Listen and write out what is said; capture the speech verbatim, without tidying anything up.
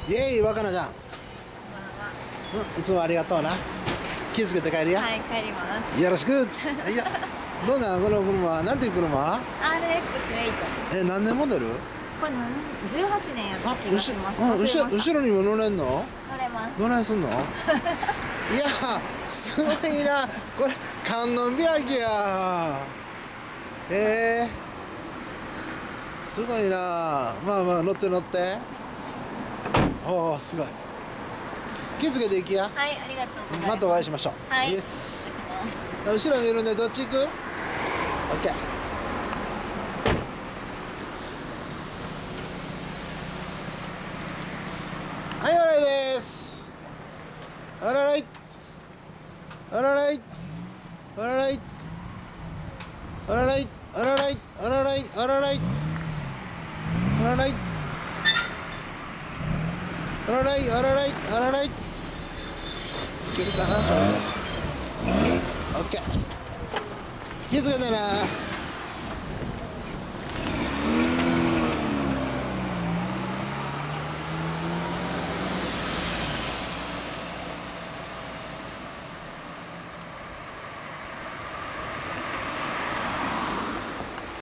イエーイ、若菜ちゃん。うん、いつもありがとうな。気付けて帰るや。 はい、帰ります。 よろしく。いや、どんなこの車、なんていう車？ アールエックスエイト。 え、何年モデル？ これ何じゅうはちねんやった気がします。 あ、後ろ、後ろにも乗れんの？ 乗れます。 どないすんの？いや、すごいな。これ観音開きや。えー、すごいな。まあまあ乗って乗って。おお、すごい。気付けていきや。 はい、ありがとうございます。 またお会いしましょう。 はい。 イエス。後ろにいるんでどっち行く？オッケー。はい、おらいです。おららい。おららい。おららい。おららい。おららい。おららい。おららい。おららい。おららい。おららい。おららい。いけるかな、これで。オッケー。気をつけてな。